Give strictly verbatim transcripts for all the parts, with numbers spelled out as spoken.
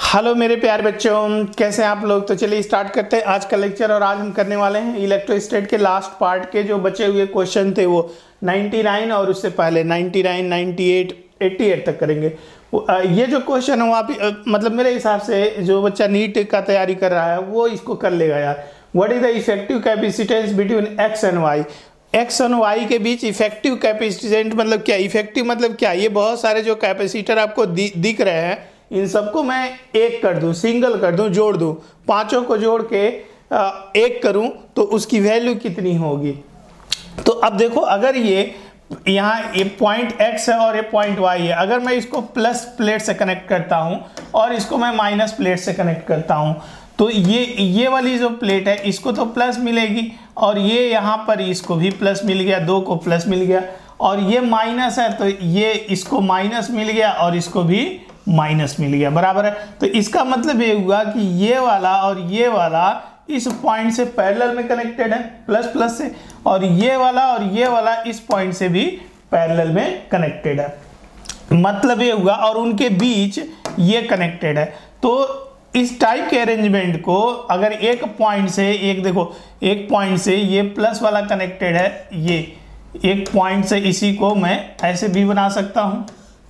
Hello मेरे प्यारे बच्चों, कैसे हैं आप लोग। तो चलिए स्टार्ट करते हैं आज का लेक्चर। और आज हम करने वाले हैं इलेक्ट्रोस्टैट के लास्ट पार्ट के जो बचे हुए क्वेश्चन थे वो निन्यानवे और उससे पहले निन्यानवे, अट्ठानवे, अट्ठासी तक करेंगे। ये जो क्वेश्चन है वहाँ पे मतलब मेरे हिसाब से जो बच्चा नीट का तैयारी कर रहा है वो इसको कर लेगा यार। What is the effective capacitance between X and Y. X और वाई के बीच इफेक्टिव कैपेसिटेंट मतलब क्या, इफेक्टिव मतलब क्या। ये बहुत सारे जो कैपेसिटर आपको दि, दिख रहे हैं इन सबको मैं एक कर दूं, सिंगल कर दूं, जोड़ दूं, पांचों को जोड़ के एक करूं तो उसकी वैल्यू कितनी होगी। तो अब देखो, अगर ये यहाँ ये पॉइंट एक्स है और ये पॉइंट वाई है, अगर मैं इसको प्लस प्लेट से कनेक्ट करता हूं और इसको मैं माइनस प्लेट से कनेक्ट करता हूं तो ये ये वाली जो प्लेट है इसको तो प्लस मिलेगी और ये यहाँ पर इसको भी प्लस मिल गया, दो को प्लस मिल गया, और ये माइनस है तो ये इसको माइनस मिल गया और इसको भी माइनस मिल गया, बराबर है। तो इसका मतलब ये हुआ कि ये वाला और ये वाला इस पॉइंट से पैरेलल में कनेक्टेड है प्लस प्लस से, और ये वाला और ये वाला इस पॉइंट से भी पैरेलल में कनेक्टेड है, मतलब ये हुआ, और उनके बीच ये कनेक्टेड है। तो इस टाइप के अरेंजमेंट को अगर एक पॉइंट से एक देखो एक पॉइंट से ये प्लस वाला कनेक्टेड है, ये एक पॉइंट से इसी को मैं ऐसे भी बना सकता हूं।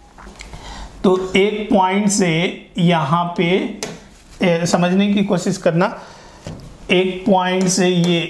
तो एक पॉइंट से यहाँ पे ए, समझने की कोशिश करना, एक पॉइंट से ये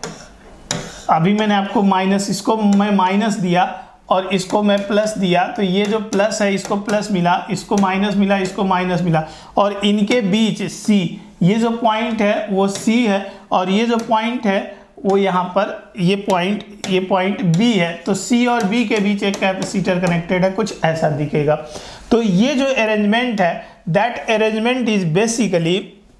अभी मैंने आपको माइनस, इसको मैं माइनस दिया और इसको मैं प्लस दिया, तो ये जो प्लस है इसको प्लस मिला, इसको माइनस मिला, इसको माइनस मिला, और इनके बीच सी, ये जो पॉइंट है वो सी है और ये जो पॉइंट है वो यहाँ पर ये पॉइंट ये पॉइंट बी है। तो सी और बी के बीच एक कैपेसिटर कनेक्टेड है, कुछ ऐसा दिखेगा। तो ये जो अरेंजमेंट है दैट अरेंजमेंट इज बेसिकली,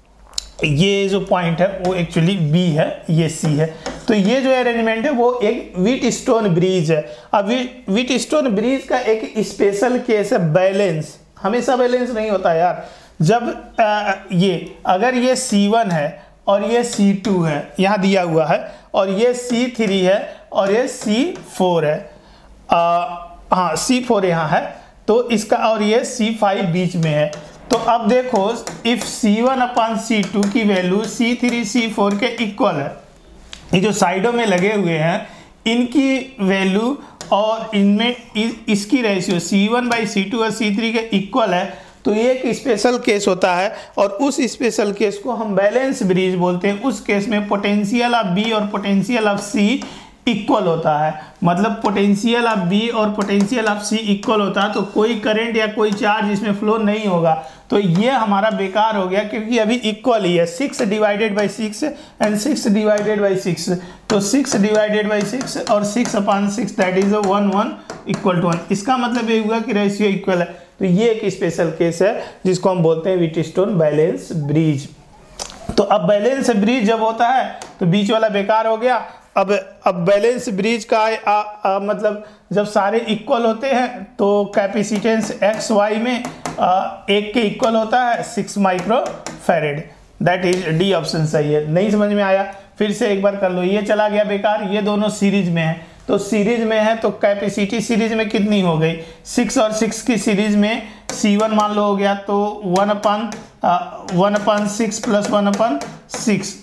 ये जो पॉइंट है वो एक्चुअली बी है, ये सी है। तो ये जो अरेंजमेंट है वो एक व्हीटस्टोन ब्रिज है। अब व्हीटस्टोन ब्रिज का एक स्पेशल केस है बैलेंस। हमेशा बैलेंस नहीं होता यार। जब आ, ये अगर ये सी वन है और ये सी टू है यहाँ दिया हुआ है, और ये सी थ्री है और ये सी फोर है, आ, हाँ सी फोर यहाँ है, तो इसका, और ये सी फाइव बीच में है। तो अब देखो, if C one upon C two की value C three C four के इक्वल है, ये जो साइडों में लगे हुए हैं इनकी वैल्यू और इनमें इस, इसकी ratio C one by C two और सी थ्री के इक्वल है, तो ये एक स्पेशल केस होता है और उस स्पेशल केस को हम बैलेंस ब्रिज बोलते हैं। उस केस में पोटेंशियल ऑफ बी और पोटेंशियल ऑफ सी इक्वल होता है, मतलब पोटेंशियल ऑफ बी और पोटेंशियल ऑफ सी इक्वल होता है, तो कोई करंट या कोई चार्ज इसमें फ्लो नहीं होगा। तो ये हमारा बेकार हो गया क्योंकि अभी इक्वल ही है, six divided by six and six divided by six, तो सिक्स डिवाइडेड बाई सिक्स और six upon six that is one one equal to one. इसका मतलब ये हुआ कि रेशियो इक्वल है। तो ये एक स्पेशल केस है जिसको हम बोलते हैं व्हीटस्टोन बैलेंस ब्रिज। तो अब बैलेंस ब्रिज जब होता है तो बीच वाला बेकार हो गया। अब अब बैलेंस ब्रिज का आ, आ, मतलब जब सारे इक्वल होते हैं तो कैपेसिटेंस एक्स वाई में आ, एक के इक्वल होता है six micro farad, that is D option सही है। नहीं समझ में आया फिर से एक बार कर लो, ये चला गया बेकार। ये दोनों सीरीज में है, तो सीरीज में है तो कैपेसिटी सीरीज में कितनी हो गई, सिक्स और सिक्स की सीरीज में सी वन मान लो हो गया, तो one upon one upon six plus one upon six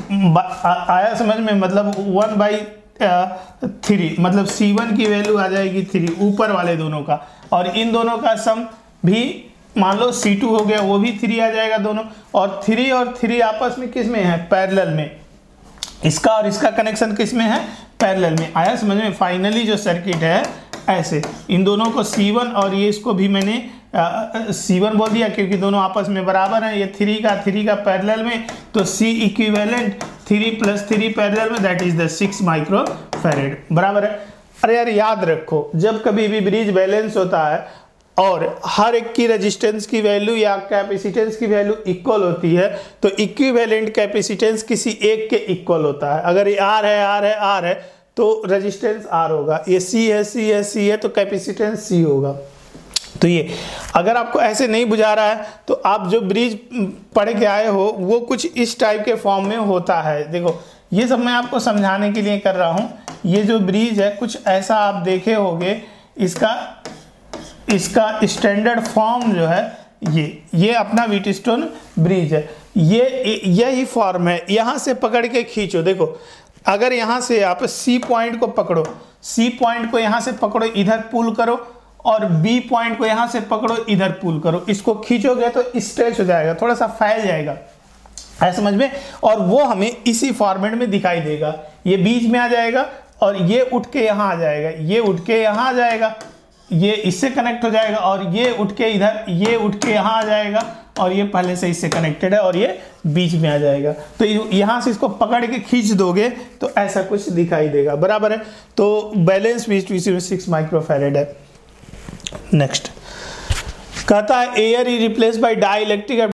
आया समझ में, मतलब वन बाई थ्री, मतलब सी वन की वैल्यू आ जाएगी थ्री ऊपर वाले दोनों का, और इन दोनों का सम भी मान लो सी टू हो गया, वो भी थ्री आ जाएगा दोनों, और थ्री और थ्री आपस में किस में है, पैरेलल में। इसका और इसका कनेक्शन किस में है, पैरेलल में। आया समझ में। फाइनली जो सर्किट है ऐसे, इन दोनों को सी वन और ये इसको भी मैंने सी वन बोल दिया क्योंकि दोनों आपस में बराबर हैं। ये थ्री का थ्री का पैरेलल में, तो C equivalent three plus three parallel में that is the six micro farad, बराबर है। अरे यार याद रखो, जब कभी भी ब्रिज बैलेंस होता है और हर एक की रेजिस्टेंस की वैल्यू या कैपेसिटेंस की वैल्यू इक्वल होती है तो इक्विवेलेंट कैपेसिटेंस किसी एक के इक्वल होता है। अगर ये आर है आर है आर है तो रेजिस्टेंस आर होगा, ये सी है सी है सी है तो कैपेसिटेंस सी होगा। तो ये अगर आपको ऐसे नहीं बुझा रहा है तो आप जो ब्रिज पढ़ के आए हो वो कुछ इस टाइप के फॉर्म में होता है। देखो ये सब मैं आपको समझाने के लिए कर रहा हूँ। ये जो ब्रिज है कुछ ऐसा आप देखे होंगे, इसका इसका स्टैंडर्ड फॉर्म जो है ये ये अपना व्हीटस्टोन ब्रिज है। ये यही फॉर्म है, यहाँ से पकड़ के खींचो। देखो अगर यहाँ से आप सी पॉइंट को पकड़ो, सी पॉइंट को यहाँ से पकड़ो, इधर पुल करो, और बी पॉइंट को यहाँ से पकड़ो, इधर पुल करो, इसको खींचोगे तो स्ट्रेच हो जाएगा, थोड़ा सा फैल जाएगा, है समझ में। और वो हमें इसी फॉर्मेट में दिखाई देगा। ये बीच में आ जाएगा और ये उठ के यहाँ आ जाएगा, ये उठ के यहाँ आ जाएगा, ये इससे कनेक्ट हो जाएगा, और ये उठ के इधर, ये उठ के यहाँ आ जाएगा, और ये पहले से इससे कनेक्टेड है और ये बीच में आ जाएगा। तो यहाँ से इसको पकड़ के खींच दोगे तो ऐसा कुछ दिखाई देगा, बराबर है। तो बैलेंस बीच सिक्स माइक्रोफैरेड है। नेक्स्ट कहता है air is replace by die electric